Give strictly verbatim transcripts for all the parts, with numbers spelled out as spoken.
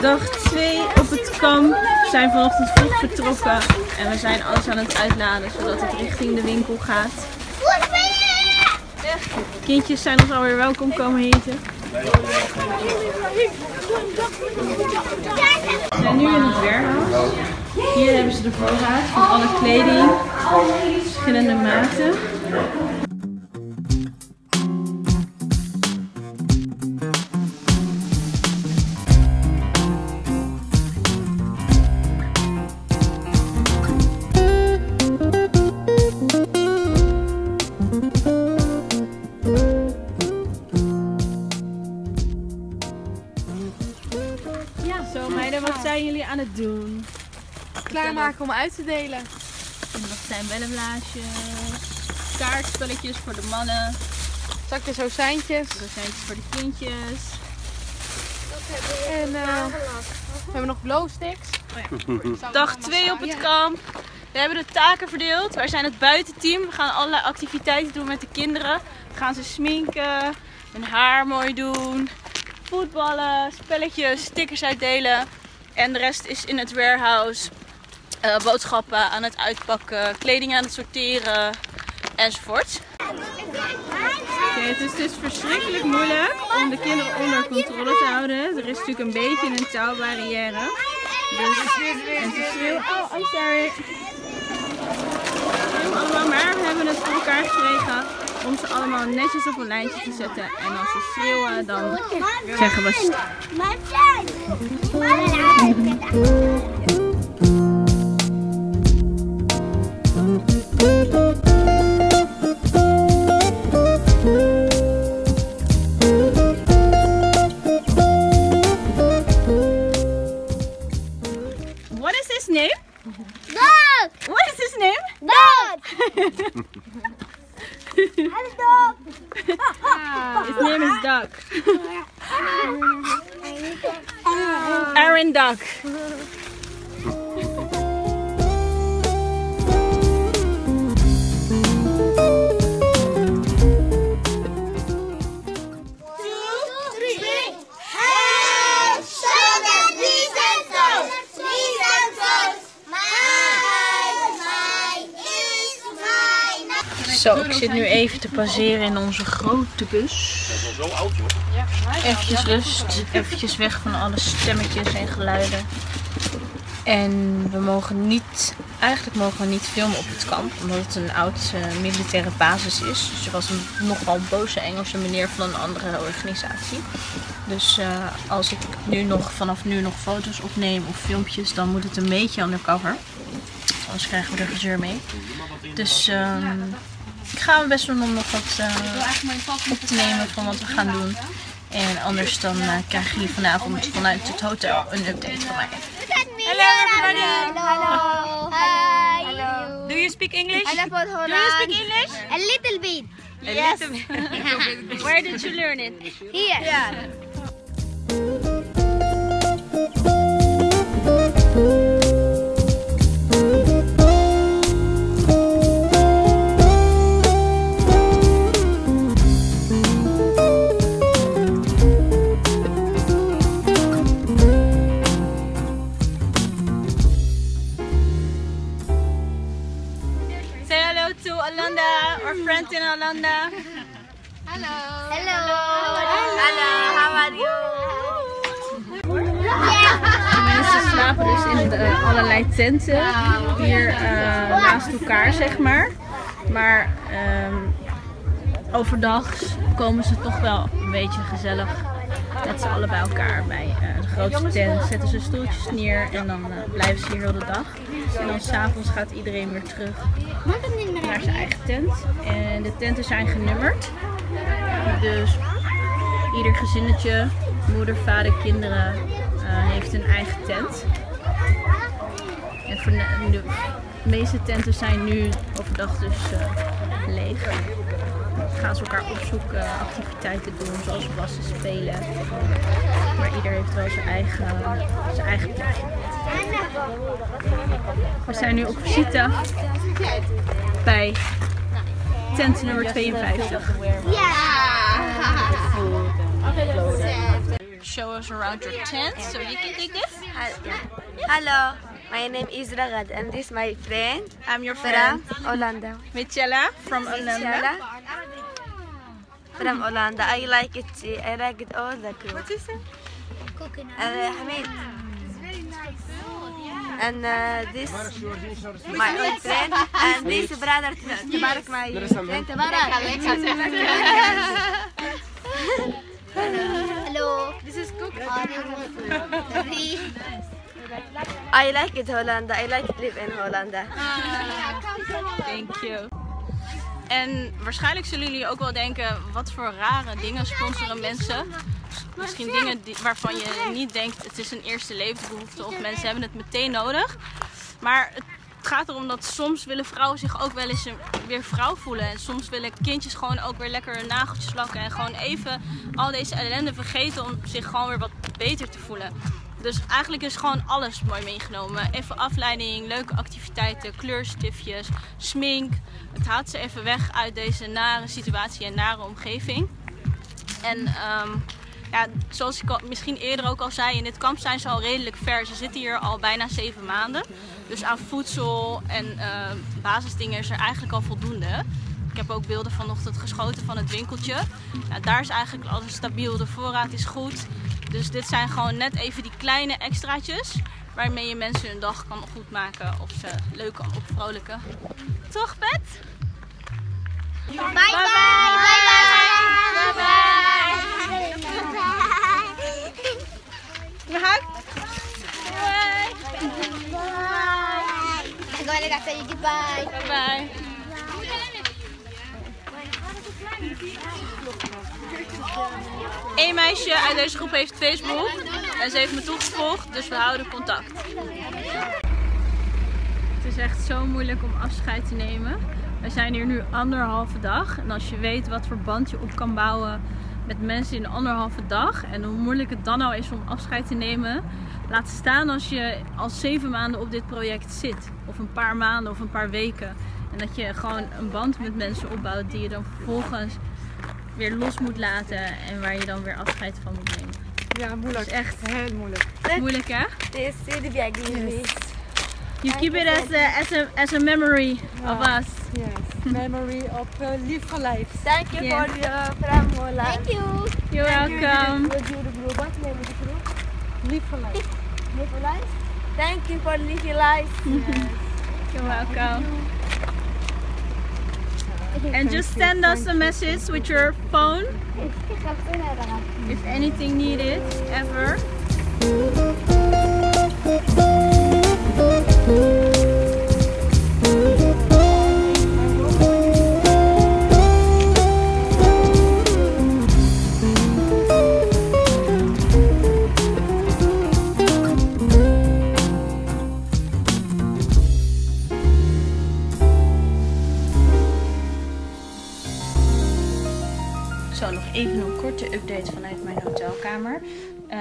Dag twee op het kamp. We zijn vanochtend vroeg vertrokken en we zijn alles aan het uitladen zodat het richting de winkel gaat. Kindjes zijn ons alweer welkom komen heten. We zijn nu in het warehouse. Hier hebben ze de voorraad van alle kleding, verschillende maten. Zo meiden, wat zijn jullie aan het doen? Klaarmaken om uit te delen. En dat zijn bellenblaasjes, kaartspelletjes voor de mannen, Zakjes rozijntjes. rozijntjes voor de kindjes. En uh, we hebben nog glowsticks. Oh ja. Dag twee op het kamp. We hebben de taken verdeeld. Wij zijn het buitenteam. We gaan allerlei activiteiten doen met de kinderen. We gaan ze sminken, hun haar mooi doen, voetballen, spelletjes, stickers uitdelen. En de rest is in het warehouse. Uh, boodschappen aan het uitpakken, kleding aan het sorteren enzovoort. Okay, het is dus verschrikkelijk moeilijk om de kinderen onder controle te houden. Er is natuurlijk een beetje een taalbarrière. Dus, en ze schreeuwen, oh, I'm sorry. Allemaal, maar we hebben het voor elkaar gekregen om ze allemaal netjes op een lijntje te zetten. En als ze schreeuwen, dan zeggen we stop. What is his name? Dog! What is his name? Dog! Hello, dog! His name is Duck. Aaron Duck. Zo, ik zit nu even te passeren in onze grote bus. Dat is al zo oud, joh. Eventjes rust, eventjes weg van alle stemmetjes en geluiden. En we mogen niet, eigenlijk mogen we niet filmen op het kamp, omdat het een oud uh, militaire basis is. Dus er was een nogal boze Engelse meneer van een andere organisatie. Dus uh, als ik nu nog, vanaf nu nog foto's opneem of filmpjes, dan moet het een beetje undercover. Anders krijgen we er gezeur mee. Dus um, ik ga mijn best doen om nog wat uh, op te nemen van wat we gaan doen. En anders dan uh, krijgen jullie vanavond vanuit het hotel een update van mij. Hello everybody! Hello! Hi! Hello! Do you speak English? Hello for Holland. Do you speak English? A little bit. A Yes. little bit. Where did you learn it? Here. Yeah. To Alanda, our friend in Alanda. Hallo. Hello. Hallo, how are you? De mensen slapen dus in de, allerlei tenten hier uh, naast elkaar, zeg maar. Maar um, overdag komen ze toch wel een beetje gezellig met z'n allen bij elkaar bij uh, de grootste tent. Zetten ze stoeltjes neer en dan uh, blijven ze hier heel de dag. En dan s'avonds gaat iedereen weer terug naar zijn eigen tent. En de tenten zijn genummerd. Dus ieder gezinnetje, moeder, vader, kinderen, uh, heeft een eigen tent. En voor de, de meeste tenten zijn nu overdag dus uh, leeg. Gaan ze elkaar opzoeken, activiteiten doen zoals plassen, spelen. Maar ieder heeft wel zijn eigen, zijn eigen plekje. We zijn nu op visite bij tent nummer tweeënvijftig. Ja! Zo, show us around your tent. So you can take this. Hello, my name is Ragad and this is my friend I'm your friend. from Hollanda. Michela from Hollanda. Michela from Hollanda. I like it. I like it all the crew. What is it? Coconut. Uh, Hamid. And uh, this my old friend and this brother Tabarak, my friend Tabarak. Hello. This is cook. Sorry. I like it Hollanda. I like live in Hollanda. Thank you. En waarschijnlijk zullen jullie ook wel denken, wat voor rare dingen sponsoren mensen. Misschien dingen die, waarvan je niet denkt, het is een eerste levensbehoefte of mensen hebben het meteen nodig. Maar het gaat erom dat soms willen vrouwen zich ook wel eens weer vrouw voelen. En soms willen kindjes gewoon ook weer lekker hun nageltjes lakken. En gewoon even al deze ellende vergeten om zich gewoon weer wat beter te voelen. Dus eigenlijk is gewoon alles mooi meegenomen. Even afleiding, leuke activiteiten, kleurstiftjes, smink. Het haalt ze even weg uit deze nare situatie en nare omgeving. En um, ja, zoals ik al, misschien eerder ook al zei, in dit kamp zijn ze al redelijk ver. Ze zitten hier al bijna zeven maanden. Dus aan voedsel en uh, basisdingen is er eigenlijk al voldoende. Ik heb ook beelden vanochtend geschoten van het winkeltje. Ja, daar is eigenlijk alles stabiel, de voorraad is goed. Dus dit zijn gewoon net even die kleine extraatjes waarmee je mensen hun dag kan goed maken of ze leuk kan opvrolijken. Toch, Pet? Bye bye. Bye bye. Bye bye. Hug? Bye. I'm going to say goodbye. Bye bye. Eén meisje uit deze groep heeft Facebook en ze heeft me toegevoegd, dus we houden contact. Het is echt zo moeilijk om afscheid te nemen. We zijn hier nu anderhalve dag en als je weet wat voor band je op kan bouwen met mensen in anderhalve dag en hoe moeilijk het dan al is om afscheid te nemen, laat staan als je al zeven maanden op dit project zit, of een paar maanden of een paar weken. En dat je gewoon een band met mensen opbouwt die je dan vervolgens weer los moet laten en waar je dan weer afscheid van moet nemen. Ja, moeilijk. Dat is echt heel moeilijk. moeilijk, hè? This is the bag. Yes. You keep it as a, as a, as a memory of us. Yes. Memory of uh, Live for Life. Thank you Yes. for your from Holland. Thank you. You're welcome. What do you do? What name is the group? Live for Life. Live for life. Thank you for living life. You're welcome. And just send us a message with your phone if anything needed ever. Zo, nog even een korte update vanuit mijn hotelkamer. Uh,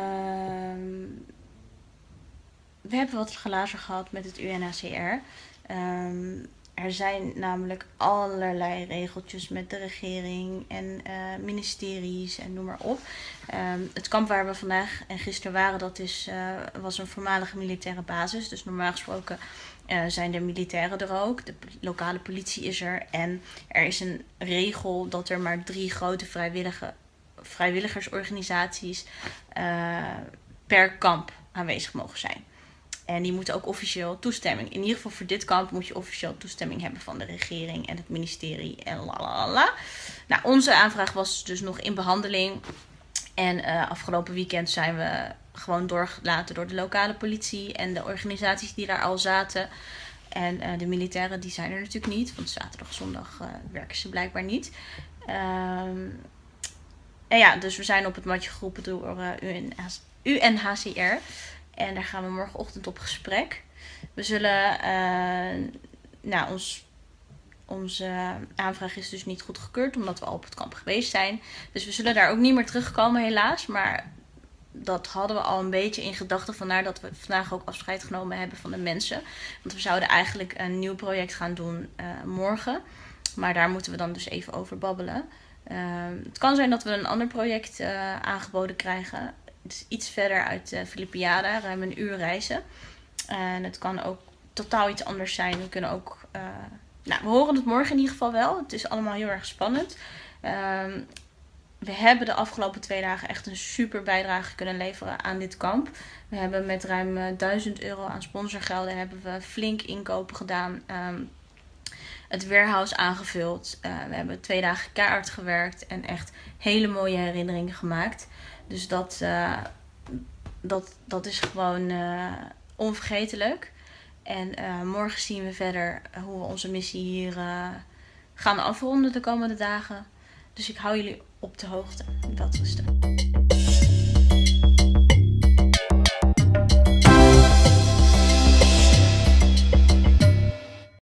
we hebben wat glazen gehad met het U N H C R. Um, er zijn namelijk allerlei regeltjes met de regering en uh, ministeries en noem maar op. Um, het kamp waar we vandaag en gisteren waren, dat is, uh, was een voormalige militaire basis. Dus normaal gesproken uh, zijn er militairen er ook. De lokale politie is er. En er is een regel dat er maar drie grote vrijwillige, vrijwilligersorganisaties uh, per kamp aanwezig mogen zijn. En die moeten ook officieel toestemming. In ieder geval voor dit kamp moet je officieel toestemming hebben van de regering en het ministerie en lalala. Nou, onze aanvraag was dus nog in behandeling. En uh, afgelopen weekend zijn we gewoon doorgelaten door de lokale politie en de organisaties die daar al zaten. En uh, de militairen die zijn er natuurlijk niet, want zaterdag, zondag uh, werken ze blijkbaar niet. Um, en ja, dus we zijn op het matje geroepen door uh, U N H C R. En daar gaan we morgenochtend op gesprek. We zullen, uh, nou, ons, onze aanvraag is dus niet goedgekeurd, omdat we al op het kamp geweest zijn. Dus we zullen daar ook niet meer terugkomen helaas. Maar dat hadden we al een beetje in gedachten, vandaar dat we vandaag ook afscheid genomen hebben van de mensen. Want we zouden eigenlijk een nieuw project gaan doen uh, morgen. Maar daar moeten we dan dus even over babbelen. Uh, het kan zijn dat we een ander project uh, aangeboden krijgen. het is iets verder uit uh, Filippiada, ruim een uur reizen. En het kan ook totaal iets anders zijn. We kunnen ook, uh, nou, we horen het morgen in ieder geval wel. Het is allemaal heel erg spannend. Um, we hebben de afgelopen twee dagen echt een super bijdrage kunnen leveren aan dit kamp. We hebben met ruim uh, duizend euro aan sponsorgelden hebben we flink inkopen gedaan. Um, het warehouse aangevuld. Uh, we hebben twee dagen keihard gewerkt en echt hele mooie herinneringen gemaakt. Dus dat, uh, dat, dat is gewoon uh, onvergetelijk. En uh, morgen zien we verder hoe we onze missie hier uh, gaan afronden de komende dagen. Dus ik hou jullie op de hoogte. Welterusten.